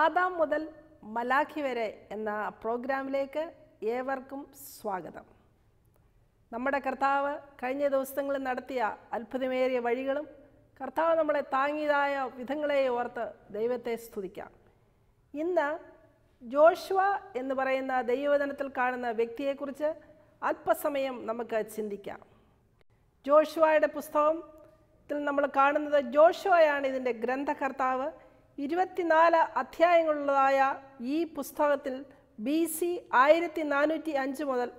Adam മുതൽ മലാഖി വരെ എന്ന പ്രോഗ്രാമിലേക്ക് ഏവർക്കും സ്വാഗതം. നമ്മുടെ കർത്താവ് കഴിഞ്ഞ ദിവസങ്ങളിൽ നടത്തിയ അത്ഭുതമേറിയ വഴികളും കർത്താവ് നമ്മളെ താങ്ങിയതായ വിധങ്ങളെ ഓർത്ത് ദൈവത്തെ സ്തുതിക്കാം. ഇന്ന് ജോഷുവ എന്ന് പറയുന്ന ദൈവവചനത്തിൽ കാണുന്ന വ്യക്തിയെക്കുറിച്ച് അല്പസമയം നമുക്ക് ചിന്തിക്കാം. ജോഷുവയുടെ പുസ്തകത്തിൽ നമ്മൾ കാണുന്നത് ജോഷുവയാണ് ഇതിൻ്റെ ഗ്രന്ഥകർത്താവ്. 24 അധ്യായങ്ങളുള്ളതായ ഈ പുസ്തകത്തിൽ BC 1405 മുതൽ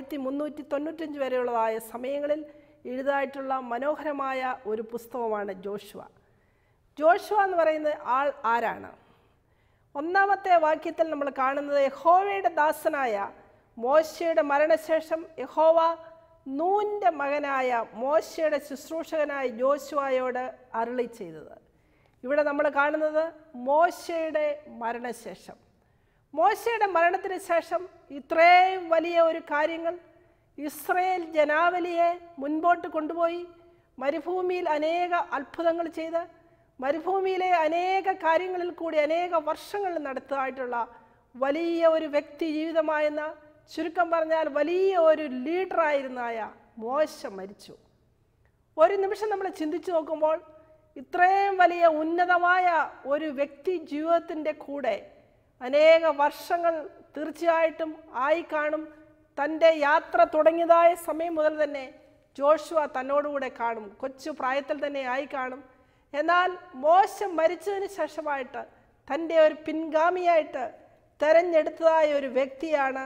1395 വരെയുള്ളതായ സമയങ്ങളിൽ എഴുതായിട്ടുള്ള മനോഹരമായ ഒരു പുസ്തകമാണ് ജോഷുവ. ജോഷുവ എന്ന് പറയുന്ന ആൾ ആരാണ്? ഒന്നാമത്തെ വാക്യത്തിൽ നമ്മൾ കാണുന്നത് യഹോവയുടെ ദാസനായ മോശയുടെ മരണശേഷം യഹോവ നൂൻ്റെ മകനായ മോശയുടെ ശുശ്രൂഷകനായ ജോഷുവയോട് അരുളി ചെയ്തത്. ഇവിടെ നമ്മൾ കാണുന്നത് മോശയുടെ മരണശേഷം. മോശയുടെ മരണത്തിന് ശേഷം ഇത്രയും വലിയ ഒരു കാര്യങ്ങൾ ഇസ്രായേൽ ജനാവലിയെ മുൻപോട്ട് കൊണ്ടുപോയി മരുഭൂമിയിൽ അനേക അത്ഭുതങ്ങൾ ചെയ്ത് മരുഭൂമിയിലെ അനേക കാര്യങ്ങളിൽ കൂടി അനേക വർഷങ്ങൾ നടത്തുകയായിട്ടുള്ള വലിയ ഒരു വ്യക്തി ജീവിതമായെന്ന, ചുരുക്കം പറഞ്ഞാൽ വലിയ ഒരു ലീഡറായിരുന്നായ മോശ മരിച്ചു. ഒരു നിമിഷം നമ്മൾ ചിന്തിച്ചു നോക്കുമ്പോൾ ഇത്രയും വലിയ ഉന്നതമായ ഒരു വ്യക്തി ജീവിതത്തിൻ്റെ കൂടെ അനേക വർഷങ്ങൾ തീർച്ചയായിട്ടും ആയി കാണും. തൻ്റെ യാത്ര തുടങ്ങിയതായ സമയം മുതൽ തന്നെ ജോഷുവ തന്നോടുകൂടെ കാണും, കൊച്ചു പ്രായത്തിൽ തന്നെ ആയി കാണും. എന്നാൽ മോശ മരിച്ചതിന് ശേഷമായിട്ട് തൻ്റെ ഒരു പിൻഗാമിയായിട്ട് തെരഞ്ഞെടുത്തതായ ഒരു വ്യക്തിയാണ്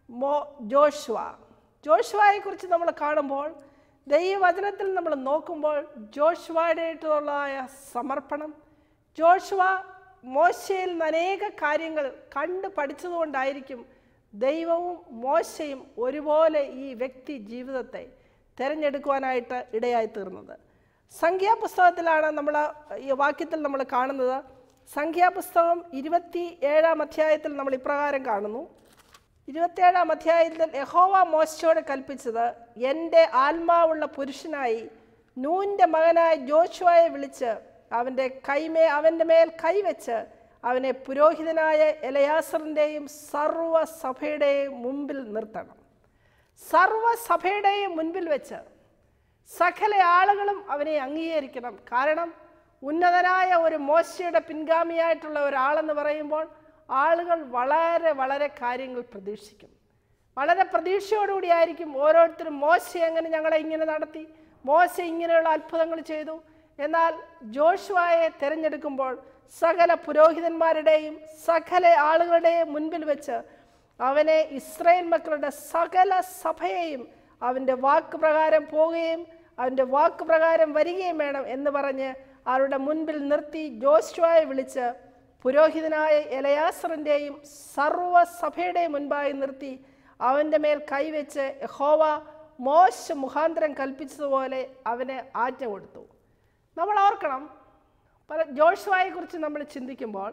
ജോഷുവ. ജോഷുവയെക്കുറിച്ച് നമ്മൾ കാണുമ്പോൾ ദൈവവചനത്തിൽ നമ്മൾ നോക്കുമ്പോൾ ജോഷുവയുടേതായ സമർപ്പണം, ജോഷുവ മോശയിൽ നിന്ന് അനേക കാര്യങ്ങൾ കണ്ടു പഠിച്ചതുകൊണ്ടായിരിക്കും ദൈവവും മോശയും ഒരുപോലെ ഈ വ്യക്തി ജീവിതത്തെ തിരഞ്ഞെടുക്കുവാനായിട്ട് ഇടയായി തീർന്നത്. സംഖ്യാപുസ്തകത്തിലാണ് നമ്മൾ ഈ വാക്യത്തിൽ നമ്മൾ കാണുന്നത്. സംഖ്യാപുസ്തകം 27-ാം അധ്യായത്തിൽ നമ്മൾ ഇപ്രകാരം കാണുന്നു. 27-ാം അധ്യായത്തിൽ യഹോവ മോശയോട് കൽപ്പിച്ചത്, എൻ്റെ ആത്മാവുള്ള പുരുഷനായി നൂൻ്റെ മകനായ ജോഷുവയെ വിളിച്ച് അവൻ്റെ മേൽ കൈവച്ച് അവനെ പുരോഹിതനായ എലയാസറിൻ്റെയും സർവ്വസഭയുടെയും മുമ്പിൽ നിർത്തണം. സർവ്വസഭയുടെയും മുൻപിൽ വെച്ച് സകല ആളുകളും അവനെ അംഗീകരിക്കണം. കാരണം ഉന്നതനായ ഒരു മോശയുടെ പിൻഗാമിയായിട്ടുള്ള ഒരാളെന്ന് പറയുമ്പോൾ ആളുകൾ വളരെ വളരെ കാര്യങ്ങൾ പ്രതീക്ഷിക്കും. വളരെ പ്രതീക്ഷയോടുകൂടി ആയിരിക്കും ഓരോരുത്തരും മോശ എങ്ങനെ ഞങ്ങളെ ഇങ്ങനെ നടത്തി, മോശ ഇങ്ങനെയുള്ള അത്ഭുതങ്ങൾ ചെയ്തു. എന്നാൽ ജോഷുവയെ തിരഞ്ഞെടുക്കുമ്പോൾ സകല പുരോഹിതന്മാരുടെയും സകല ആളുകളുടെയും മുൻപിൽ വെച്ച് അവനെ ഇസ്രായേൽ മക്കളുടെ സകല സഭയെയും അവൻ്റെ വാക്ക് പ്രകാരം പോവുകയും അവൻ്റെ വാക്ക് പ്രകാരം വരികയും വേണം എന്ന് പറഞ്ഞ് അവരുടെ മുൻപിൽ നിർത്തി ജോഷുവയെ വിളിച്ച് പുരോഹിതനായ എലയാസറിൻ്റെയും സർവ്വസഭയുടെയും മുൻപായി നിർത്തി അവൻ്റെ മേൽ കൈവച്ച് യഹോവ മോശ മുഖാന്തരം കൽപ്പിച്ചതുപോലെ അവന് ആജ്ഞ കൊടുത്തു. നമ്മൾ ഓർക്കണം, ജോഷുവയെക്കുറിച്ച് നമ്മൾ ചിന്തിക്കുമ്പോൾ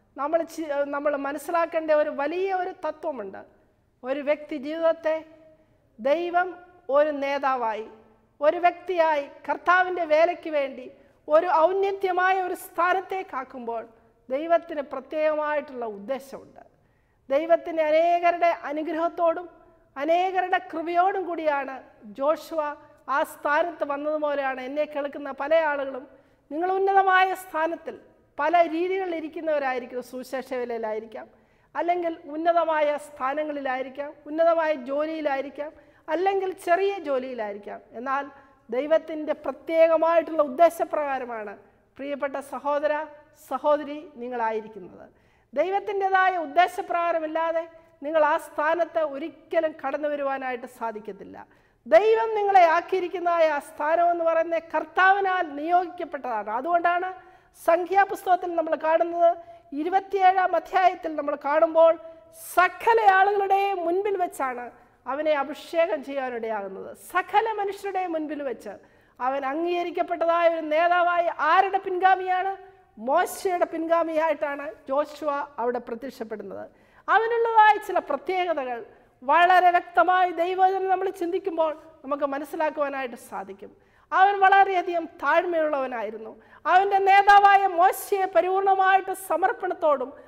നമ്മൾ മനസ്സിലാക്കേണ്ട ഒരു വലിയ ഒരു തത്വമുണ്ട്. ഒരു വ്യക്തി ജീവിതത്തെ ദൈവം ഒരു നേതാവായി, ഒരു വ്യക്തിയായി കർത്താവിൻ്റെ വേലയ്ക്ക് വേണ്ടി ഒരു ഔന്നത്യമായ ഒരു സ്ഥാനത്തേക്കാക്കുമ്പോൾ ദൈവത്തിന് പ്രത്യേകമായിട്ടുള്ള ഉദ്ദേശമുണ്ട്. ദൈവത്തിൻ്റെ അനേകരുടെ അനുഗ്രഹത്തോടും അനേകരുടെ കൃപയോടും കൂടിയാണ് ജോഷുവ ആ സ്ഥാനത്ത് വന്നതുപോലെയാണ് എന്നെ കേൾക്കുന്ന പല ആളുകളും നിങ്ങൾ ഉന്നതമായ സ്ഥാനത്തിൽ പല രീതികളിൽ ഇരിക്കുന്നവരായിരിക്കും. സുവിശേഷ വേലയിലായിരിക്കാം, അല്ലെങ്കിൽ ഉന്നതമായ സ്ഥാനങ്ങളിലായിരിക്കാം, ഉന്നതമായ ജോലിയിലായിരിക്കാം, അല്ലെങ്കിൽ ചെറിയ ജോലിയിലായിരിക്കാം. എന്നാൽ ദൈവത്തിൻ്റെ പ്രത്യേകമായിട്ടുള്ള ഉദ്ദേശപ്രകാരമാണ് പ്രിയപ്പെട്ട സഹോദര സഹോദരി നിങ്ങളായിരിക്കുന്നത്. ദൈവത്തിൻ്റെതായ ഉദ്ദേശപ്രകാരമില്ലാതെ നിങ്ങൾ ആ സ്ഥാനത്ത് ഒരിക്കലും കടന്നു വരുവാനായിട്ട് സാധിക്കത്തില്ല. ദൈവം നിങ്ങളെ ആക്കിയിരിക്കുന്നതായ ആ സ്ഥാനം എന്ന് പറയുന്നത് കർത്താവിനാൽ നിയോഗിക്കപ്പെട്ടതാണ്. അതുകൊണ്ടാണ് സംഖ്യാപുസ്തകത്തിൽ നമ്മൾ കാണുന്നത് 27-ാം അധ്യായത്തിൽ നമ്മൾ കാണുമ്പോൾ സകല ആളുകളുടെയും മുൻപിൽ വെച്ചാണ് അവനെ അഭിഷേകം ചെയ്യാനിടയാകുന്നത്. സകല മനുഷ്യരുടെയും മുൻപിൽ വെച്ച് അവൻ അംഗീകരിക്കപ്പെട്ടതായ ഒരു നേതാവായി ആരുടെ പിൻഗാമിയാണ്? മോശയുടെ പിൻഗാമിയായിട്ടാണ് ജോഷുവ അവിടെ പ്രത്യക്ഷപ്പെടുന്നത്. അവനുള്ളതായ ചില പ്രത്യേകതകൾ വളരെ വ്യക്തമായി ദൈവവചനം നമ്മൾ ചിന്തിക്കുമ്പോൾ നമുക്ക് മനസ്സിലാക്കുവാനായിട്ട് സാധിക്കും. അവൻ വളരെയധികം താഴ്മയുള്ളവനായിരുന്നു. അവൻ്റെ നേതാവായ മോശയെ പരിപൂർണമായിട്ട് സമർപ്പണത്തോടും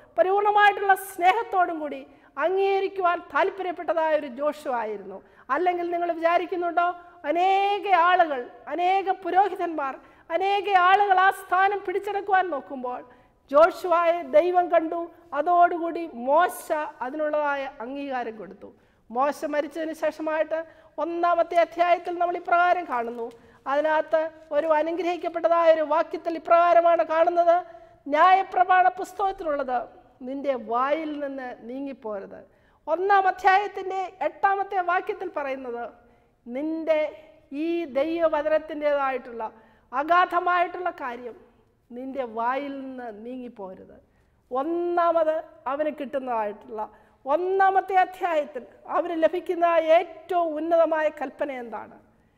പരിപൂർണമായിട്ടുള്ള സ്നേഹത്തോടും കൂടി അംഗീകരിക്കുവാൻ താല്പര്യപ്പെട്ടതായ ഒരു ജോഷുവ ആയിരുന്നു. അല്ലെങ്കിൽ നിങ്ങൾ വിചാരിക്കുന്നുണ്ടോ, അനേക ആളുകൾ, അനേക പുരോഹിതന്മാർ, അനേക ആളുകൾ ആ സ്ഥാനം പിടിച്ചെടുക്കുവാൻ നോക്കുമ്പോൾ ജോഷുവയെ ദൈവം കണ്ടു. അതോടുകൂടി മോശ അതിനുള്ളതായ അംഗീകാരം കൊടുത്തു. മോശ മരിച്ചതിന് ശേഷമായിട്ട് 1-ാമത്തെ അധ്യായത്തിൽ നമ്മൾ ഇപ്രകാരം കാണുന്നു. അതിനകത്ത് ഒരു അനുഗ്രഹിക്കപ്പെട്ടതായ ഒരു വാക്യത്തിൽ ഇപ്രകാരമാണ് കാണുന്നത്: ന്യായപ്രമാണ പുസ്തകത്തിലുള്ളത് നിന്റെ വായിൽ നിന്ന് നീങ്ങിപ്പോരുത്. 1-ാം അധ്യായത്തിൻ്റെ 8-ാമത്തെ വാക്യത്തിൽ പറയുന്നത്, നിന്റെ ഈ ദൈവവചനത്തിൻ്റെതായിട്ടുള്ള അഗാധമായിട്ടുള്ള കാര്യം നിന്റെ വായിൽ നിന്ന് നീങ്ങിപ്പോരുത്. ഒന്നാമത് അവന് കിട്ടുന്നതായിട്ടുള്ള 1-ാമത്തെ അധ്യായത്തിൽ അവന് ലഭിക്കുന്ന ഏറ്റവും ഉന്നതമായ കൽപ്പന എന്താണ്?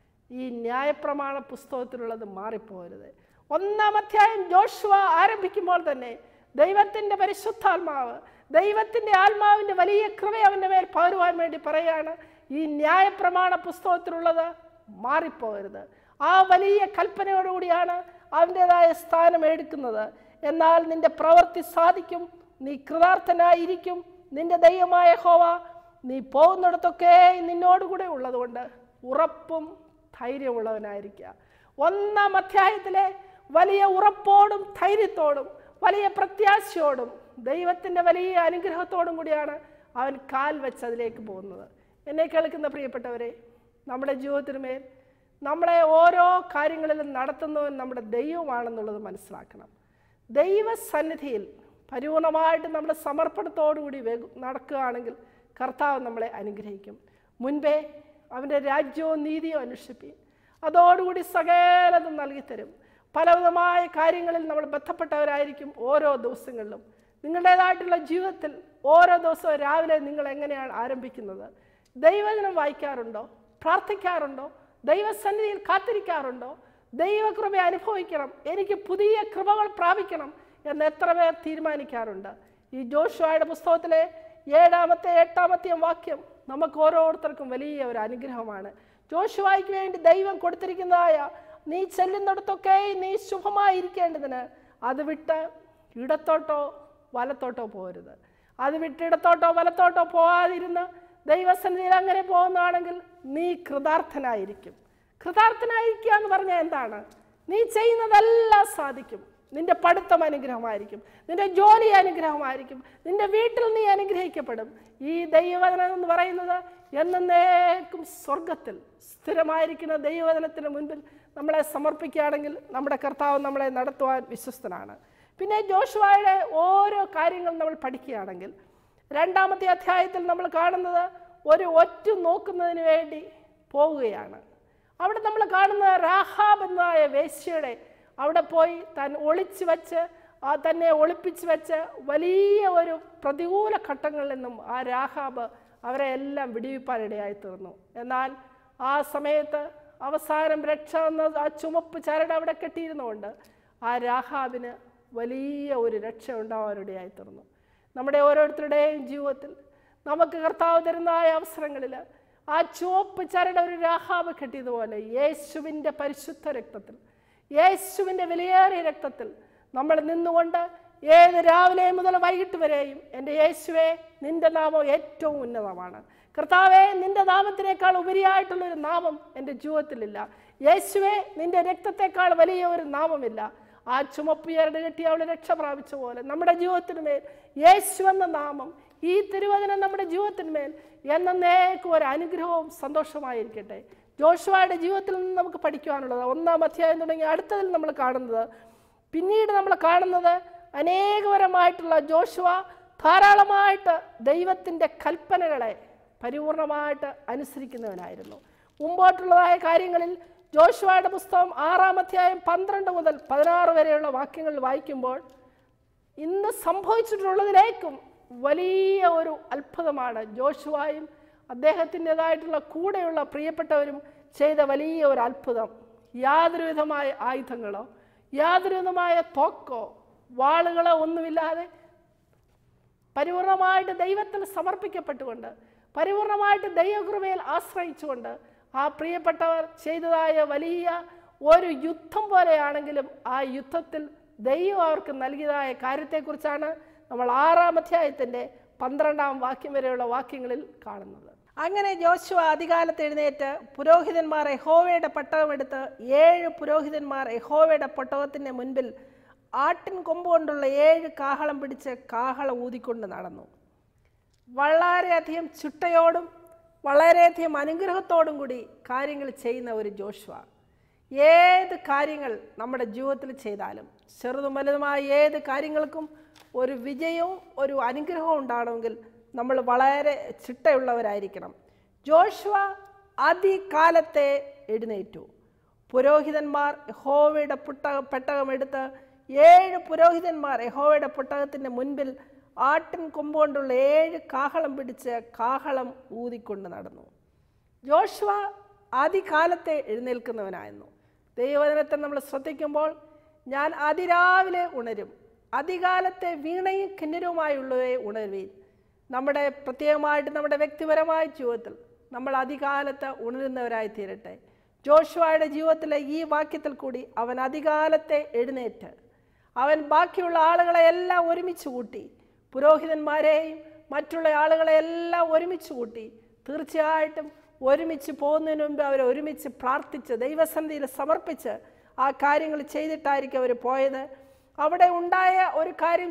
ഈ ന്യായപ്രമാണ പുസ്തകത്തിലുള്ളത് മാറിപ്പോരുത്. 1-ാം അധ്യായം ജോഷുവ ആരംഭിക്കുമ്പോൾ തന്നെ ദൈവത്തിൻ്റെ പരിശുദ്ധാത്മാവ്, ദൈവത്തിൻ്റെ ആത്മാവിൻ്റെ വലിയ കൃപ അവൻ്റെ മേൽ പകരുവാൻ വേണ്ടി പറയുകയാണ്, ഈ ന്യായപ്രമാണ പുസ്തകത്തിലുള്ളത് മാറിപ്പോകരുത്. ആ വലിയ കൽപ്പനയോടുകൂടിയാണ് അവൻ്റെതായ സ്ഥാനം എടുക്കുന്നത്. എന്നാൽ നിന്റെ പ്രവൃത്തി സാധിക്കും, നീ കൃതാർത്ഥനായിരിക്കും, നിന്റെ ദൈവമായ യഹോവ നീ പോകുന്നിടത്തൊക്കെ നിന്നോടുകൂടെ ഉള്ളതുകൊണ്ട് ഉറപ്പും ധൈര്യമുള്ളവനായിരിക്കുക. 1-ാം അധ്യായത്തിലെ വലിയ ഉറപ്പോടും ധൈര്യത്തോടും വലിയ പ്രത്യാശയോടും ദൈവത്തിൻ്റെ വലിയ അനുഗ്രഹത്തോടും കൂടിയാണ് അവൻ കാൽ വെച്ച് അതിലേക്ക് പോകുന്നത്. എന്നെ കേൾക്കുന്ന പ്രിയപ്പെട്ടവരെ, നമ്മുടെ ജീവിതത്തിനുമേൽ നമ്മളെ ഓരോ കാര്യങ്ങളിലും നടത്തുന്നവൻ നമ്മുടെ ദൈവമാണെന്നുള്ളത് മനസ്സിലാക്കണം. ദൈവസന്നിധിയിൽ പരിപൂർണമായിട്ട് നമ്മുടെ സമർപ്പണത്തോടുകൂടി നടക്കുകയാണെങ്കിൽ കർത്താവ് നമ്മളെ അനുഗ്രഹിക്കും. മുൻപേ അവൻ്റെ രാജ്യവും നീതിയും അന്വേഷിപ്പീൻ, അതോടുകൂടി സകലതും നൽകിത്തരും. പലവിധമായ കാര്യങ്ങളിൽ നമ്മൾ ബന്ധപ്പെട്ടവരായിരിക്കും ഓരോ ദിവസങ്ങളിലും. നിങ്ങളുടേതായിട്ടുള്ള ജീവിതത്തിൽ ഓരോ ദിവസവും രാവിലെ നിങ്ങൾ എങ്ങനെയാണ് ആരംഭിക്കുന്നത്? ദൈവവചനം വായിക്കാറുണ്ടോ? പ്രാർത്ഥിക്കാറുണ്ടോ? ദൈവസന്നിധിയിൽ കാത്തിരിക്കാറുണ്ടോ? ദൈവകൃപ അനുഭവിക്കണം, എനിക്ക് പുതിയ കൃപകൾ പ്രാപിക്കണം എന്ന് എത്ര പേർ തീരുമാനിക്കാറുണ്ട്? ഈ ജോഷുവയുടെ പുസ്തകത്തിലെ 7-ാമത്തെ 8-ാമത്തെ വാക്യം നമുക്ക് ഓരോരുത്തർക്കും വലിയ ഒരു അനുഗ്രഹമാണ്. ജോഷുവയ്ക്ക് വേണ്ടി ദൈവം കൊടുത്തിരിക്കുന്നതായ നീ ചെല്ലുന്നിടത്തൊക്കെ നീ ശുഭമായിരിക്കേണ്ടതിന് അത് വിട്ട് ഇടത്തോട്ടോ വലത്തോട്ടോ പോകരുത്. അത് വിട്ട് ഇടത്തോട്ടോ വലത്തോട്ടോ പോകാതിരുന്ന് ദൈവസന്നിധിയിൽ അങ്ങനെ പോകുന്നതാണെങ്കിൽ നീ കൃതാർത്ഥനായിരിക്കും. കൃതാർത്ഥനായിരിക്കുക എന്ന് പറഞ്ഞാൽ എന്താണ്? നീ ചെയ്യുന്നതെല്ലാം സാധിക്കും. നിന്റെ പഠിത്തം അനുഗ്രഹമായിരിക്കും, നിന്റെ ജോലി അനുഗ്രഹമായിരിക്കും, നിന്റെ വീട്ടിൽ നീ അനുഗ്രഹിക്കപ്പെടും. ഈ ദൈവവചനം എന്ന് പറയുന്നത് എന്നേക്കും സ്വർഗത്തിൽ സ്ഥിരമായിരിക്കുന്ന ദൈവവചനത്തിന് മുൻപിൽ നമ്മളെ സമർപ്പിക്കുകയാണെങ്കിൽ നമ്മുടെ കർത്താവ് നമ്മളെ നടത്തുവാൻ വിശ്വസ്തനാണ്. പിന്നെ ജോഷുവയുടെ ഓരോ കാര്യങ്ങൾ നമ്മൾ പഠിക്കുകയാണെങ്കിൽ 2-ാമത്തെ അധ്യായത്തിൽ നമ്മൾ കാണുന്നത് ഒരു ഒറ്റ നോക്കുന്നതിന് വേണ്ടി പോവുകയാണ്. അവിടെ നമ്മൾ കാണുന്നത് രാഹാബ് എന്നായ വേശ്യയുടെ അവിടെ പോയി ഒളിച്ചു വെച്ച് തന്നെ ഒളിപ്പിച്ച് വെച്ച് വലിയ ഒരു പ്രതികൂല ഘട്ടങ്ങളിൽ നിന്നും ആ രാഹാബ് അവരെ എല്ലാം വിടുവിപ്പാനിടയായി തീർന്നു. എന്നാൽ ആ സമയത്ത് അവസാനം രക്ഷ എന്ന ആ ചുമപ്പ് ചരട് അവിടെ കെട്ടിയിരുന്നുകൊണ്ട് ആ രാഹാബിന് വലിയ ഒരു രക്ഷ ഉണ്ടാവാനിടയായി തീർന്നു. നമ്മുടെ ഓരോരുത്തരുടെയും ജീവിതത്തിൽ നമുക്ക് കർത്താവ് തരുന്നതായ അവസരങ്ങളിൽ ആ ചുവപ്പ് ചരട് ഒരു രാഹാബ് കെട്ടിയതുപോലെ യേശുവിൻ്റെ പരിശുദ്ധ രക്തത്തിൽ, യേശുവിൻ്റെ വിലയേറിയ രക്തത്തിൽ നമ്മൾ നിന്നുകൊണ്ട് ഏത് രാവിലെ മുതൽ വൈകിട്ട് വരെയും എൻ്റെ യേശുവേ നിൻ്റെ നാമം ഏറ്റവും ഉന്നതമാണ്, കർത്താവേ നിൻ്റെ നാമത്തിനേക്കാൾ ഉപരിയായിട്ടുള്ളൊരു നാമം എൻ്റെ ജീവിതത്തിലില്ല, യേശുവേ നിൻ്റെ രക്തത്തെക്കാൾ വലിയ ഒരു നാമമില്ല. ആ ചുമപ്പ് ചരട് കെട്ടി അവൾ രക്ഷ പ്രാപിച്ച പോലെ നമ്മുടെ ജീവിതത്തിന്മേൽ യേശു എന്ന നാമം, ഈ തിരുവചനം നമ്മുടെ ജീവിതത്തിന്മേൽ എന്നേക്കും ഒരു അനുഗ്രഹവും സന്തോഷമായിരിക്കട്ടെ. ജോഷുവയുടെ ജീവിതത്തിൽ നിന്ന് നമുക്ക് പഠിക്കുവാനുള്ളത് 1-ാം അധ്യായം തുടങ്ങി അടുത്തതിൽ നമ്മൾ കാണുന്നത്, പിന്നീട് നമ്മൾ കാണുന്നത് അനേകപരമായിട്ടുള്ള ജോഷുവ ധാരാളമായിട്ട് ദൈവത്തിൻ്റെ കൽപ്പനകളെ പരിപൂർണമായിട്ട് അനുസരിക്കുന്നവനായിരുന്നു. മുമ്പോട്ടുള്ളതായ കാര്യങ്ങളിൽ ജോഷുവയുടെ പുസ്തകം 6-ാം അധ്യായം 12 മുതൽ 16 വരെയുള്ള വാക്യങ്ങൾ വായിക്കുമ്പോൾ ഇന്ന് സംഭവിച്ചിട്ടുള്ളതിലേക്കും വലിയ ഒരു അത്ഭുതമാണ് ജോഷുവയും അദ്ദേഹത്തിൻ്റെതായിട്ടുള്ള കൂടെയുള്ള പ്രിയപ്പെട്ടവരും ചെയ്ത വലിയ ഒരു അത്ഭുതം. യാതൊരുവിധമായ ആയുധങ്ങളോ യാതൊരുവിധമായ തോക്കോ വാളുകളോ ഒന്നുമില്ലാതെ പരിപൂർണമായിട്ട് ദൈവത്തിൽ സമർപ്പിക്കപ്പെട്ടുകൊണ്ട് പരിപൂർണമായിട്ട് ദൈവകൃപയിൽ ആശ്രയിച്ചുകൊണ്ട് ആ പ്രിയപ്പെട്ടവർ ചെയ്തതായ വലിയ ഒരു യുദ്ധം പോലെയാണെങ്കിലും ആ യുദ്ധത്തിൽ ദൈവം അവർക്ക് നൽകിയതായ കാര്യത്തെക്കുറിച്ചാണ് നമ്മൾ 6-ാം അധ്യായത്തിൻ്റെ 12-ാം വാക്യം വരെയുള്ള വാക്യങ്ങളിൽ കാണുന്നത്. അങ്ങനെ യോശുവ അതികാലത്ത് എഴുന്നേറ്റ് പുരോഹിതന്മാർ യഹോവയുടെ പെട്ടകമെടുത്ത് 7 പുരോഹിതന്മാർ യഹോവയുടെ പെട്ടകത്തിൻ്റെ മുൻപിൽ ആട്ടിൻ കൊമ്പ് കൊണ്ടുള്ള 7 കാഹളം പിടിച്ച് കാഹളം ഊതിക്കൊണ്ട് നടന്നു. വളരെയധികം ചിട്ടയോടും വളരെയധികം അനുഗ്രഹത്തോടും കൂടി കാര്യങ്ങൾ ചെയ്യുന്ന ഒരു ജോഷുവ. ഏത് കാര്യങ്ങൾ നമ്മുടെ ജീവിതത്തിൽ ചെയ്താലും ചെറുതും വലുതുമായ ഏത് കാര്യങ്ങൾക്കും ഒരു വിജയവും ഒരു അനുഗ്രഹവും ഉണ്ടാകണമെങ്കിൽ നമ്മൾ വളരെ ചിട്ടയുള്ളവരായിരിക്കണം. ജോഷുവ അതികാലത്തെ എഴുന്നേറ്റു. പുരോഹിതന്മാർ യഹോവയുടെ പെട്ടകമെടുത്ത് 7 പുരോഹിതന്മാർ യഹോവയുടെ പെട്ടകത്തിൻ്റെ മുൻപിൽ ആട്ടിൻ കൊമ്പ് കൊണ്ടുള്ള 7 കാഹളം പിടിച്ച് കാഹളം ഊതിക്കൊണ്ട് നടന്നു. ജോഷുവ അതികാലത്തെ എഴുന്നേൽക്കുന്നവനായിരുന്നു. ദൈവവചനത്തെ നമ്മൾ ശ്രദ്ധിക്കുമ്പോൾ ഞാൻ അതിരാവിലെ ഉണരും, അതികാലത്തെ വീണയും കിന്നരവുമായുള്ളവയെ ഉണരുവീൻ. നമ്മുടെ പ്രത്യേകമായിട്ട് നമ്മുടെ വ്യക്തിപരമായ ജീവിതത്തിൽ നമ്മൾ അതികാലത്ത് ഉണരുന്നവരായി തീരട്ടെ. ജോഷുവയുടെ ജീവിതത്തിലെ ഈ വാക്യത്തിൽ കൂടി അവൻ അതികാലത്തെ എഴുന്നേറ്റ് അവൻ ബാക്കിയുള്ള ആളുകളെ എല്ലാം ഒരുമിച്ച് കൂട്ടി, പുരോഹിതന്മാരെയും മറ്റുള്ള ആളുകളെ എല്ലാം ഒരുമിച്ച് കൂട്ടി. തീർച്ചയായിട്ടും ഒരുമിച്ച് പോകുന്നതിന് മുമ്പ് അവരെ ഒരുമിച്ച് പ്രാർത്ഥിച്ച് ദൈവസന്നിധിയിൽ സമർപ്പിച്ച് ആ കാര്യങ്ങൾ ചെയ്തിട്ടായിരിക്കും അവർ പോയത്. അവിടെ ഉണ്ടായ ഒരു കാര്യം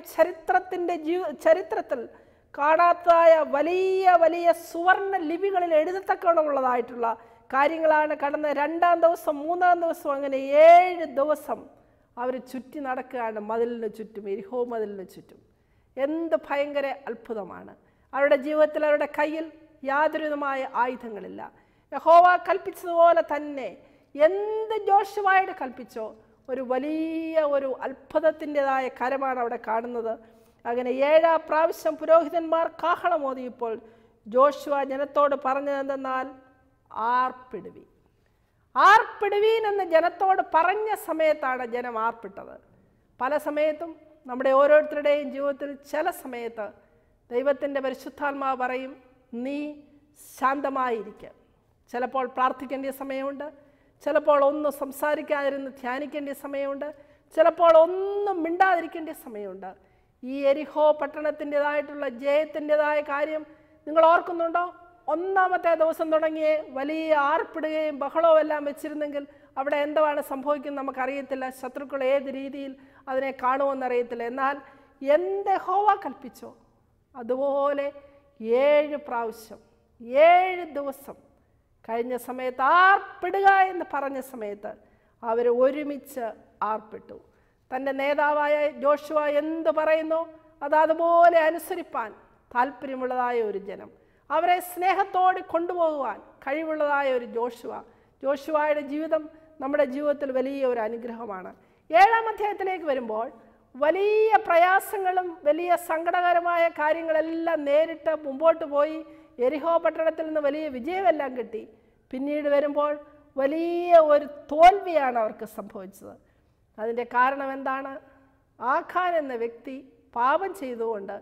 ചരിത്രത്തിൽ കാണാത്തതായ വലിയ വലിയ സുവർണ ലിപികളിൽ എഴുതത്തക്കമുള്ളതായിട്ടുള്ള കാര്യങ്ങളാണ്. കടന്ന 2-ാം ദിവസം 3-ാം ദിവസം അങ്ങനെ 7 ദിവസം അവർ ചുറ്റി നടക്കുകയാണ്, മതിലിന് ചുറ്റും, യെരിഹോ മതിലിന് ചുറ്റും. എന്ത് ഭയങ്കര അത്ഭുതമാണ്! അവരുടെ ജീവിതത്തിൽ അവരുടെ കയ്യിൽ യാതൊരുവിധമായ ആയുധങ്ങളില്ല. യഹോവ കൽപ്പിച്ചതുപോലെ തന്നെ എന്ത് ജോഷുവയോട് കൽപ്പിച്ചോ ഒരു വലിയ ഒരു അത്ഭുതത്തിൻ്റെതായ കരമാണ് അവിടെ കാണുന്നത്. അങ്ങനെ 7-ാം പ്രാവശ്യം പുരോഹിതന്മാർ കാഹളം ഓതിയപ്പോൾ ജോഷുവ ജനത്തോട് പറഞ്ഞതെന്തെന്നാൽ ആർപ്പിടുവീൻ. ആർപ്പിടുവീൻ എന്ന് ജനത്തോട് പറഞ്ഞ സമയത്താണ് ജനം ആർപ്പിട്ടത്. പല സമയത്തും നമ്മുടെ ഓരോരുത്തരുടെയും ജീവിതത്തിൽ ചില സമയത്ത് ദൈവത്തിൻ്റെ പരിശുദ്ധാത്മാവ് പറയും, നീ ശാന്തമായിരിക്കുക. ചിലപ്പോൾ പ്രാർത്ഥിക്കേണ്ട സമയമുണ്ട്, ചിലപ്പോൾ ഒന്നും സംസാരിക്കാതിരുന്ന് ധ്യാനിക്കേണ്ട സമയമുണ്ട്, ചിലപ്പോൾ ഒന്നും മിണ്ടാതിരിക്കേണ്ട സമയമുണ്ട്. ഈ യെരിഹോ പട്ടണത്തിൻ്റെതായിട്ടുള്ള ജയത്തിൻ്റെതായ കാര്യം നിങ്ങൾ ഓർക്കുന്നുണ്ടോ? 1-ാമത്തെ ദിവസം തുടങ്ങിയേ വലിയ ആർപ്പിടുകയും ബഹളവും എല്ലാം വെച്ചിരുന്നെങ്കിൽ അവിടെ എന്താണ് സംഭവിക്കുന്നത് നമുക്കറിയത്തില്ല. ശത്രുക്കൾ ഏത് രീതിയിൽ അതിനെ കാണുമെന്നറിയത്തില്ല. എന്നാൽ എന്ത് യഹോവ കൽപ്പിച്ചോ അതുപോലെ 7 പ്രാവശ്യം 7 ദിവസം കഴിഞ്ഞ സമയത്ത് ആർപ്പിടുക എന്ന് പറഞ്ഞ സമയത്ത് അവർ ഒരുമിച്ച് ആർപ്പിട്ടു. തൻ്റെ നേതാവായ ജോഷുവ എന്ത് പറയുന്നു അത് അതുപോലെ അനുസരിപ്പാൻ താല്പര്യമുള്ളതായ ഒരു ജനം, അവരെ സ്നേഹത്തോടെ കൊണ്ടുപോകുവാൻ കഴിവുള്ളതായ ഒരു ജോഷുവയുടെ ജീവിതം നമ്മുടെ ജീവിതത്തിൽ വലിയ ഒരു അനുഗ്രഹമാണ്. 7-ാം അധ്യായത്തിലേക്ക് വരുമ്പോൾ വലിയ പ്രയാസങ്ങളും വലിയ സങ്കടകരമായ കാര്യങ്ങളെല്ലാം നേരിട്ട് മുമ്പോട്ട് പോയി യെരിഹോ പട്ടണത്തിൽ നിന്ന് വലിയ വിജയമെല്ലാം കിട്ടി. പിന്നീട് വരുമ്പോൾ വലിയ ഒരു തോൽവിയാണ് അവർക്ക് സംഭവിച്ചത്. അതിൻ്റെ കാരണം എന്താണ്? ആഖാൻ എന്ന വ്യക്തി പാപം ചെയ്തുകൊണ്ട്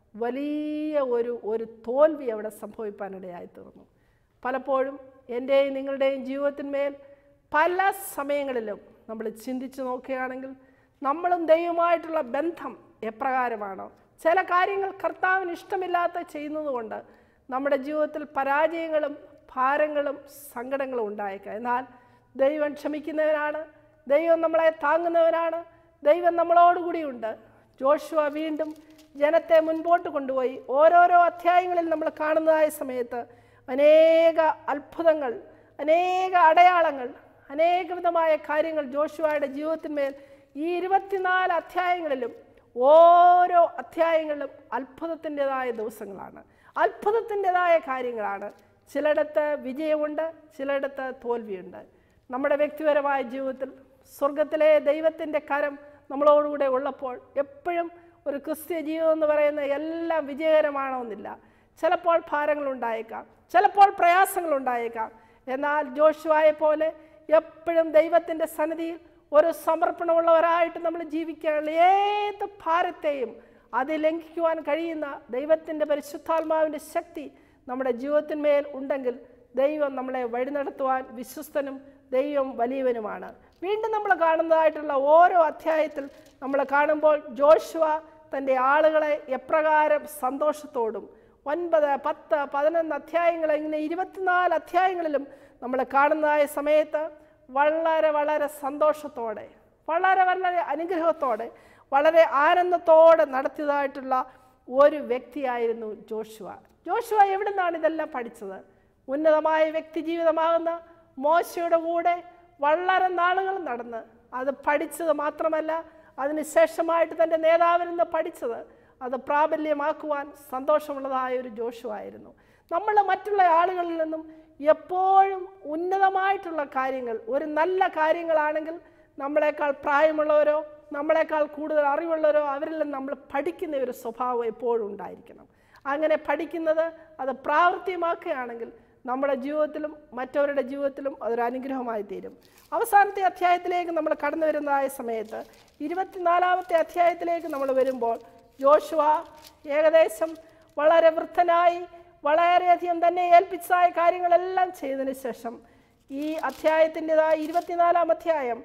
വലിയ ഒരു തോൽവി അവിടെ സംഭവിക്കാനിടയായി തീർന്നു. പലപ്പോഴും എൻ്റെയും നിങ്ങളുടെയും ജീവിതത്തിന്മേൽ പല സമയങ്ങളിലും നമ്മൾ ചിന്തിച്ച് നോക്കുകയാണെങ്കിൽ നമ്മളും ദൈവമായിട്ടുള്ള ബന്ധം എപ്രകാരമാണോ? ചില കാര്യങ്ങൾ കർത്താവിന് ഇഷ്ടമില്ലാത്ത ചെയ്യുന്നതുകൊണ്ട് നമ്മുടെ ജീവിതത്തിൽ പരാജയങ്ങളും ഭാരങ്ങളും സങ്കടങ്ങളും ഉണ്ടായേക്കാം. എന്നാൽ ദൈവം ക്ഷമിക്കുന്നവനാണ്, ദൈവം നമ്മളെ താങ്ങുന്നവനാണ്, ദൈവം നമ്മളോടുകൂടിയുണ്ട്. ജോഷുവ വീണ്ടും ജനത്തെ മുൻപോട്ട് കൊണ്ടുപോയി. ഓരോരോ അധ്യായങ്ങളിൽ നമ്മൾ കാണുന്നതായ സമയത്ത് അനേക അത്ഭുതങ്ങൾ, അനേക അടയാളങ്ങൾ, അനേക വിധമായ കാര്യങ്ങൾ ജോഷുവയുടെ ജീവിതത്തിന്മേൽ ഈ 24 അധ്യായങ്ങളിലും ഓരോ അധ്യായങ്ങളിലും അത്ഭുതത്തിൻ്റെതായ ദിവസങ്ങളാണ്, അത്ഭുതത്തിൻ്റെതായ കാര്യങ്ങളാണ്. ചിലയിടത്ത് വിജയമുണ്ട്, ചിലയിടത്ത് തോൽവിയുണ്ട്. നമ്മുടെ വ്യക്തിപരമായ ജീവിതത്തിൽ സ്വർഗത്തിലെ ദൈവത്തിൻ്റെ കരം നമ്മളോടുകൂടെ ഉള്ളപ്പോൾ എപ്പോഴും ഒരു ക്രിസ്ത്യ ജീവിതം എന്ന് പറയുന്ന എല്ലാം വിജയകരമാണമെന്നില്ല. ചിലപ്പോൾ ഭാരങ്ങളുണ്ടായേക്കാം, ചിലപ്പോൾ പ്രയാസങ്ങളുണ്ടായേക്കാം. എന്നാൽ ജോഷുവയെ പോലെ എപ്പോഴും ദൈവത്തിൻ്റെ സന്നിധിയിൽ ഒരു സമർപ്പണമുള്ളവരായിട്ട് നമ്മൾ ജീവിക്കുകയാണ്. ഏത് ഭാരത്തെയും അത് ലംഘിക്കുവാൻ കഴിയുന്ന ദൈവത്തിൻ്റെ പരിശുദ്ധാത്മാവിൻ്റെ ശക്തി നമ്മുടെ ജീവിതത്തിന്മേൽ ഉണ്ടെങ്കിൽ ദൈവം നമ്മളെ വഴി നടത്തുവാൻ വിശ്വസ്തനും ദൈവം വലിയവനുമാണ്. വീണ്ടും നമ്മൾ കാണുന്നതായിട്ടുള്ള ഓരോ അധ്യായത്തിൽ നമ്മൾ കാണുമ്പോൾ ജോഷുവ തൻ്റെ ആളുകളെ എപ്രകാരം സന്തോഷത്തോടും 9, 10, 11 അധ്യായങ്ങൾ ഇങ്ങനെ 24 അധ്യായങ്ങളിലും നമ്മൾ കാണുന്നതായ സമയത്ത് വളരെ വളരെ സന്തോഷത്തോടെ, വളരെ വളരെ അനുഗ്രഹത്തോടെ, വളരെ ആനന്ദത്തോടെ നടത്തിയതായിട്ടുള്ള ഒരു വ്യക്തിയായിരുന്നു ജോഷുവ. ജോഷുവ എവിടെ നിന്നാണ് ഇതെല്ലാം പഠിച്ചത്? ഉന്നതമായ വ്യക്തി ജീവിതമാകുന്ന മോശയുടെ കൂടെ വളരെ നാളുകൾ നടന്ന് അത് പഠിച്ചത് മാത്രമല്ല, അതിനുശേഷമായിട്ട് തൻ്റെ നേതാവിൽ നിന്ന് പഠിച്ചത് അത് പ്രാബല്യമാക്കുവാൻ സന്തോഷമുള്ളതായ ഒരു ജോഷുവ ആയിരുന്നു. നമ്മൾ മറ്റുള്ള ആളുകളിൽ നിന്നും എപ്പോഴും ഉന്നതമായിട്ടുള്ള കാര്യങ്ങൾ, ഒരു നല്ല കാര്യങ്ങളാണെങ്കിൽ നമ്മളെക്കാൾ പ്രായമുള്ളവരോ നമ്മളെക്കാൾ കൂടുതൽ അറിവുള്ളവരോ അവരിൽ നിന്ന് നമ്മൾ പഠിക്കുന്ന ഒരു സ്വഭാവം എപ്പോഴും ഉണ്ടായിരിക്കണം. അങ്ങനെ പഠിക്കുന്നത് അത് പ്രാവർത്തികമാക്കുകയാണെങ്കിൽ നമ്മുടെ ജീവിതത്തിലും മറ്റവരുടെ ജീവിതത്തിലും അതൊരു അനുഗ്രഹമായി തീരും. അവസാനത്തെ അധ്യായത്തിലേക്ക് നമ്മൾ കടന്നു വരുന്നതായ സമയത്ത് 24-ാമത്തെ അധ്യായത്തിലേക്ക് നമ്മൾ വരുമ്പോൾ ജോഷുവ ഏകദേശം വളരെ വൃദ്ധനായി വളരെയധികം തന്നെ ഏൽപ്പിച്ചതായ കാര്യങ്ങളെല്ലാം ചെയ്തതിന് ശേഷം ഈ അധ്യായത്തിൻ്റെതായ 24-ാം അധ്യായം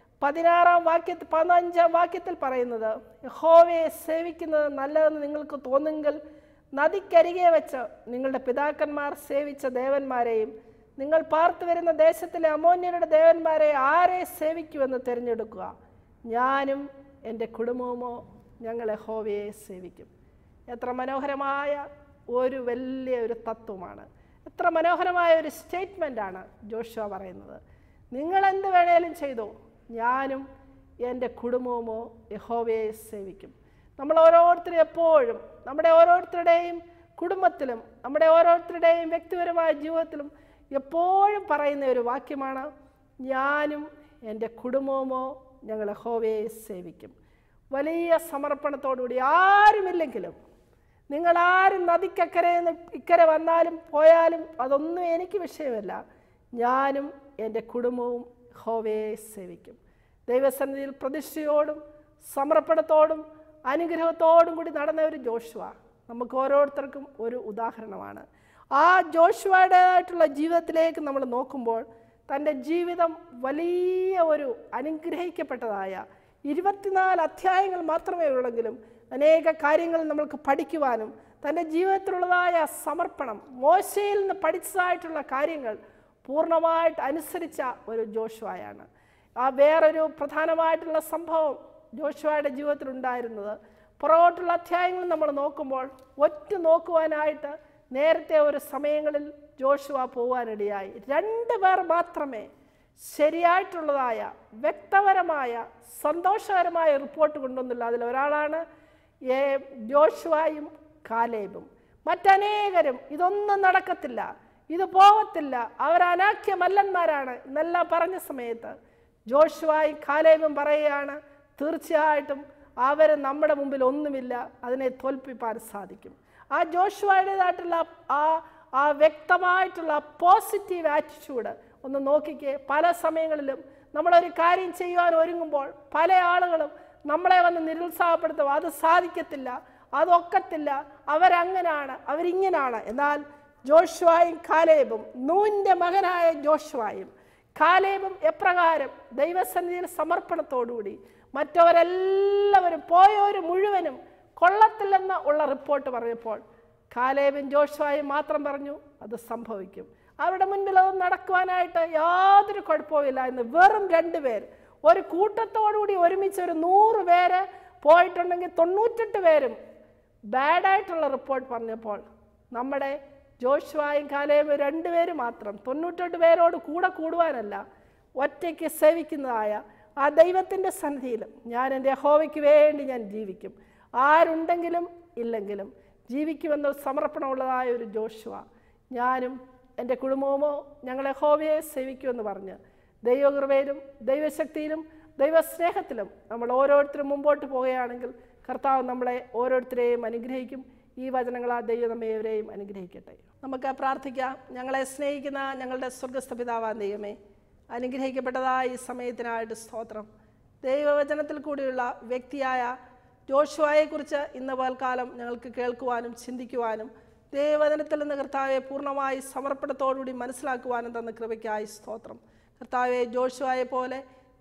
15-ാം വാക്യത്തിൽ പറയുന്നത്, യഹോവയെ സേവിക്കുന്നത് നല്ലതെന്ന് നിങ്ങൾക്ക് തോന്നുമെങ്കിൽ നദിക്കരികെ വെച്ച് നിങ്ങളുടെ പിതാക്കന്മാർ സേവിച്ച ദേവന്മാരെയും നിങ്ങൾ പാർത്തു വരുന്ന ദേശത്തിലെ അമോന്യരുടെ ദേവന്മാരെ ആരെ സേവിക്കുമെന്ന് തിരഞ്ഞെടുക്കുക. ഞാനും എൻ്റെ കുടുംബവുമോ ഞങ്ങൾ യഹോവയെ സേവിക്കും. എത്ര മനോഹരമായ ഒരു വലിയ ഒരു തത്വമാണ്, എത്ര മനോഹരമായ ഒരു സ്റ്റേറ്റ്മെൻ്റാണ് ജോഷുവ പറയുന്നത്. നിങ്ങളെന്ത് വേണേലും ചെയ്തോ, ഞാനും എൻ്റെ കുടുംബവുമോ യഹോവയെ സേവിക്കും. നമ്മൾ ഓരോരുത്തരും എപ്പോഴും നമ്മുടെ ഓരോരുത്തരുടെയും കുടുംബത്തിലും നമ്മുടെ ഓരോരുത്തരുടെയും വ്യക്തിപരമായ ജീവിതത്തിലും എപ്പോഴും പറയുന്ന ഒരു വാക്യമാണ്, ഞാനും എൻ്റെ കുടുംബവുമോ ഞങ്ങൾ യഹോവയെ സേവിക്കും. വലിയ സമർപ്പണത്തോടുകൂടി, ആരുമില്ലെങ്കിലും നിങ്ങളാരും നദിക്കക്കരയിൽ ഇക്കരെ വന്നാലും പോയാലും അതൊന്നും എനിക്ക് വിഷയമല്ല, ഞാനും എൻ്റെ കുടുംബവും യഹോവയെ സേവിക്കും. ദൈവസന്നിധിയിൽ പ്രതിഷ്ഠയോടും സമർപ്പണത്തോടും അനുഗ്രഹത്തോടും കൂടി നടന്ന ഒരു ജോഷുവ നമുക്ക് ഓരോരുത്തർക്കും ഒരു ഉദാഹരണമാണ്. ആ ജോഷുവയുടേതായിട്ടുള്ള ജീവിതത്തിലേക്ക് നമ്മൾ നോക്കുമ്പോൾ തൻ്റെ ജീവിതം വലിയ ഒരു അനുഗ്രഹിക്കപ്പെട്ടതായ 24 അധ്യായങ്ങൾ മാത്രമേ ഉള്ളെങ്കിലും അനേക കാര്യങ്ങൾ നമ്മൾക്ക് പഠിക്കുവാനും തൻ്റെ ജീവിതത്തിലുള്ളതായ സമർപ്പണം, മോശയിൽ നിന്ന് പഠിച്ചതായിട്ടുള്ള കാര്യങ്ങൾ പൂർണ്ണമായിട്ട് അനുസരിച്ച ഒരു ജോഷുവയാണ്. ആ വേറൊരു പ്രധാനമായിട്ടുള്ള സംഭവം ജോഷുവയുടെ ജീവിതത്തിലുണ്ടായിരുന്നത്, പുറകോട്ടുള്ള അധ്യായങ്ങൾ നമ്മൾ നോക്കുമ്പോൾ ഒറ്റ നോക്കുവാനായിട്ട് നേരത്തെ ഒരു സമയങ്ങളിൽ ജോഷുവ പോകാനിടയായി. 2 പേർ മാത്രമേ ശരിയായിട്ടുള്ളതായ വ്യക്തപരമായ സന്തോഷകരമായ റിപ്പോർട്ട് കൊണ്ടുവന്നില്ല. അതിലൊരാളാണ് ജോഷുവയും കാലേബും. മറ്റനേകരും ഇതൊന്നും നടക്കത്തില്ല, ഇത് പോകത്തില്ല, അവർ അനാഖ്യമല്ലന്മാരാണ് എന്നെല്ലാം പറഞ്ഞ സമയത്ത് ജോഷുവയും കാലേബും പറയുകയാണ്, തീർച്ചയായിട്ടും അവർ നമ്മുടെ മുമ്പിൽ ഒന്നുമില്ല, അതിനെ തോൽപ്പിക്കാൻ സാധിക്കും. ആ ജോഷുവയുടേതായിട്ടുള്ള ആ വ്യക്തമായിട്ടുള്ള പോസിറ്റീവ് ആറ്റിറ്റ്യൂഡ് ഒന്ന് നോക്കിക്കേ. പല സമയങ്ങളിലും നമ്മളൊരു കാര്യം ചെയ്യുവാൻ ഒരുങ്ങുമ്പോൾ പല ആളുകളും നമ്മളെ വന്ന് നിരുത്സാഹപ്പെടുത്തും, അത് സാധിക്കത്തില്ല, അതൊക്കത്തില്ല, അവരങ്ങനാണ്, അവരിങ്ങനാണ്. എന്നാൽ ജോഷുവയും കാലേബും, നൂൻ്റെ മകനായ ജോഷുവയും കാലേബും എപ്രകാരം ദൈവസന്നിധിയിൽ സമർപ്പണത്തോടുകൂടി മറ്റവരെല്ലാവരും പോയവർ മുഴുവനും കൊള്ളത്തില്ലെന്ന ഉള്ള റിപ്പോർട്ട് പറഞ്ഞപ്പോൾ കാലേബും ജോഷുവയും മാത്രം പറഞ്ഞു അത് സംഭവിക്കും. അവരുടെ മുൻപിൽ അത് നടക്കുവാനായിട്ട് യാതൊരു കുഴപ്പമില്ല എന്ന് വെറും 2 പേർ ഒരു കൂട്ടത്തോടുകൂടി ഒരുമിച്ച് ഒരു 100 പേര് പോയിട്ടുണ്ടെങ്കിൽ 98 പേരും ബാഡായിട്ടുള്ള റിപ്പോർട്ട് പറഞ്ഞപ്പോൾ നമ്മുടെ ജോഷുവയും കാലേബും 2 പേര് മാത്രം 98 പേരോട് കൂടെ കൂടുവാനല്ല, ഒറ്റയ്ക്ക് സേവിക്കുന്നതായ ആ ദൈവത്തിൻ്റെ സന്നിധിയിലും ഞാൻ എൻ്റെ യഹോവയ്ക്ക് വേണ്ടി ഞാൻ ജീവിക്കും, ആരുണ്ടെങ്കിലും ഇല്ലെങ്കിലും ജീവിക്കുമെന്ന സമർപ്പണമുള്ളതായ ഒരു ജോഷുവ, ഞാനും എൻ്റെ കുടുംബവുമോ ഞങ്ങൾ യഹോവയെ സേവിക്കുമെന്ന് പറഞ്ഞ് ദൈവകൃപയിലും ദൈവശക്തിയിലും ദൈവസ്നേഹത്തിലും നമ്മൾ ഓരോരുത്തരും മുമ്പോട്ട് പോവുകയാണെങ്കിൽ കർത്താവ് നമ്മളെ ഓരോരുത്തരെയും അനുഗ്രഹിക്കും. ഈ വചനങ്ങളാ ദൈവം നമ്മേവരെയും അനുഗ്രഹിക്കട്ടെ. നമുക്ക് പ്രാർത്ഥിക്കാം. ഞങ്ങളെ സ്നേഹിക്കുന്ന ഞങ്ങളുടെ സ്വർഗസ്ഥ പിതാവാൻ ദൈവമേ, അനുഗ്രഹിക്കപ്പെട്ടതായ ഈ സമയത്തിനായിട്ട് സ്തോത്രം. ദൈവവചനത്തിൽ കൂടിയുള്ള വ്യക്തിയായ ജോഷുവയെക്കുറിച്ച് ഇന്ന് പകൽക്കാലം ഞങ്ങൾക്ക് കേൾക്കുവാനും ചിന്തിക്കുവാനും ദൈവവചനത്തിൽ നിന്ന് കർത്താവെ പൂർണ്ണമായി സമർപ്പണത്തോടുകൂടി മനസ്സിലാക്കുവാനും തന്ന കൃപയ്ക്കായി സ്തോത്രം. കർത്താവെ, ജോഷുവയെ പോലെ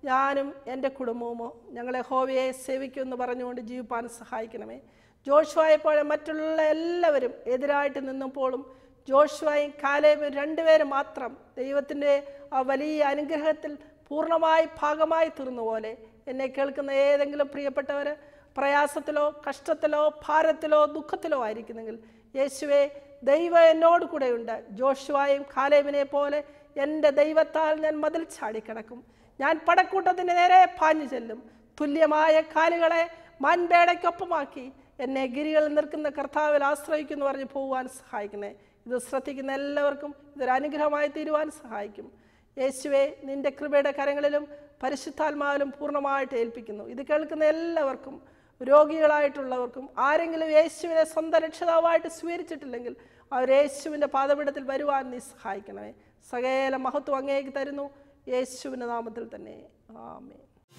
ഞാനും എൻ്റെ കുടുംബവുമോ ഞങ്ങളെ യഹോവയെ സേവിക്കുമെന്ന് പറഞ്ഞുകൊണ്ട് ജീവിപ്പാൻ സഹായിക്കണമേ. ജോഷുവയെപ്പോലെ മറ്റുള്ള എല്ലാവരും എതിരായിട്ട് നിന്നപ്പോഴും ജോഷുവയും കാലേബും രണ്ടുപേരും മാത്രം ദൈവത്തിൻ്റെ ആ വലിയ അനുഗ്രഹത്തിൽ പൂർണ്ണമായി ഭാഗമായി തീർന്ന പോലെ എന്നെ കേൾക്കുന്ന ഏതെങ്കിലും പ്രിയപ്പെട്ടവർ പ്രയാസത്തിലോ കഷ്ടത്തിലോ ഭാരത്തിലോ ദുഃഖത്തിലോ ആയിരിക്കുന്നെങ്കിൽ, യേശുവേ, ദൈവം എന്നോട് കൂടെയുണ്ട്. ജോഷുവയും കാലേബിനെ പോലെ എൻ്റെ ദൈവത്താൽ ഞാൻ മതിൽ ചാടിക്കിടക്കും. ഞാൻ പടക്കൂട്ടത്തിൻ്റെ നേരെ പാഞ്ഞു ചെല്ലും. തുല്യമായ കാലുകളെ മാൻപേടയ്ക്കൊപ്പമാക്കി എന്നെ ഗിരികളിൽ നിൽക്കുന്ന കർത്താവിൽ ആശ്രയിക്കുമെന്ന് പറഞ്ഞ് പോകുവാൻ സഹായിക്കണേ. ഇത് ശ്രദ്ധിക്കുന്ന എല്ലാവർക്കും ഇതൊരു അനുഗ്രഹമായി തീരുവാൻ സഹായിക്കും. യേശുവേ, നിൻ്റെ കൃപയുടെ കരങ്ങളിലും പരിശുദ്ധാത്മാവിലും പൂർണ്ണമായിട്ട് ഏൽപ്പിക്കുന്നു. ഇത് കേൾക്കുന്ന എല്ലാവർക്കും, രോഗികളായിട്ടുള്ളവർക്കും, ആരെങ്കിലും യേശുവിനെ സ്വന്തം രക്ഷിതാവായിട്ട് സ്വീകരിച്ചിട്ടില്ലെങ്കിൽ അവർ യേശുവിൻ്റെ പാദപീഠത്തിൽ വരുവാൻ നീ സഹായിക്കണമേ. സകല മഹത്വം അങ്ങേക്ക് തരുന്നു, യേശുവിൻ്റെ നാമത്തിൽ തന്നെ. ആമേൻ.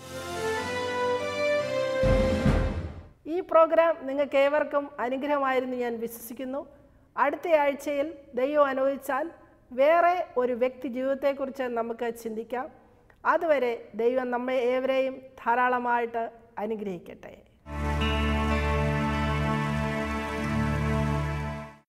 ഈ പ്രോഗ്രാം നിങ്ങൾക്ക് ഏവർക്കും അനുഗ്രഹമായിരുന്നു ഞാൻ വിശ്വസിക്കുന്നു. അടുത്ത ആഴ്ചയിൽ ദൈവം അനുവദിച്ചാൽ വേറെ ഒരു വ്യക്തി ജീവിതത്തെക്കുറിച്ച് നമുക്ക് ചിന്തിക്കാം. അതുവരെ ദൈവം നമ്മെ ഏവരെയും ധാരാളമായിട്ട് അനുഗ്രഹിക്കട്ടെ.